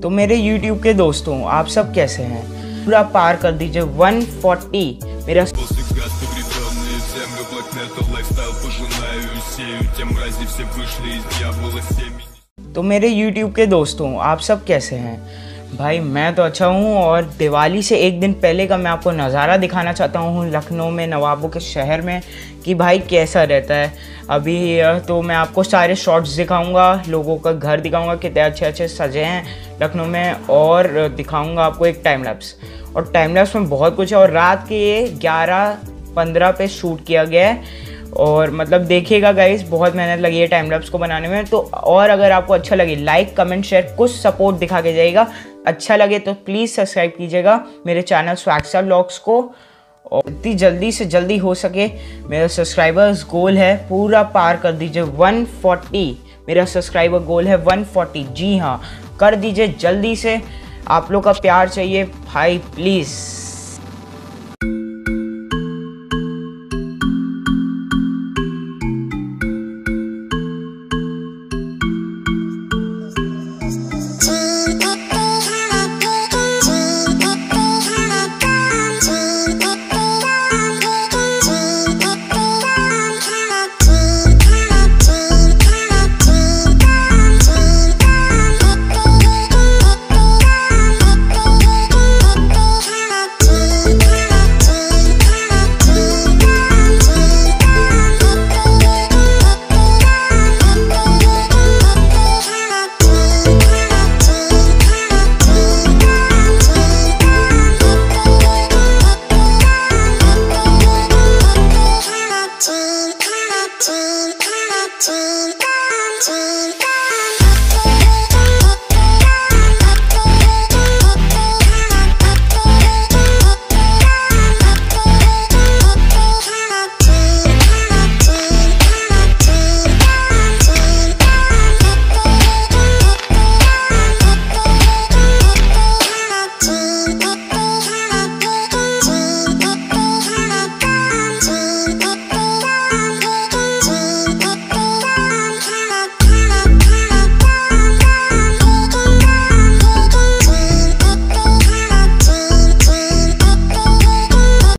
तो मेरे YouTube के दोस्तों, आप सब कैसे हैं? पूरा पार कर दीजिए 140 मेरा। तो मेरे YouTube के दोस्तों, आप सब कैसे हैं? भाई मैं तो अच्छा हूँ। और दिवाली से एक दिन पहले का मैं आपको नज़ारा दिखाना चाहता हूँ लखनऊ में, नवाबों के शहर में, कि भाई कैसा रहता है अभी। तो मैं आपको सारे शॉट्स दिखाऊंगा, लोगों का घर दिखाऊंगा कितने अच्छे अच्छे सजे हैं लखनऊ में, और दिखाऊंगा आपको एक टाइम लैप्स। और टाइम लैप्स में बहुत कुछ है, और रात के 11:15 पे शूट किया गया है। और मतलब देखिएगा गाइस, बहुत मेहनत लगी है टाइम लैप्स को बनाने में। तो और अगर आपको अच्छा लगे, लाइक कमेंट शेयर कुछ सपोर्ट दिखा के जाइएगा। अच्छा लगे तो प्लीज़ सब्सक्राइब कीजिएगा मेरे चैनल स्वैक्सा व्लॉग्स को। और इतनी जल्दी से जल्दी हो सके मेरा सब्सक्राइबर्स गोल है पूरा पार कर दीजिए 140। मेरा सब्सक्राइबर गोल है 140। जी हाँ, कर दीजिए जल्दी से। आप लोग का प्यार चाहिए भाई, प्लीज़।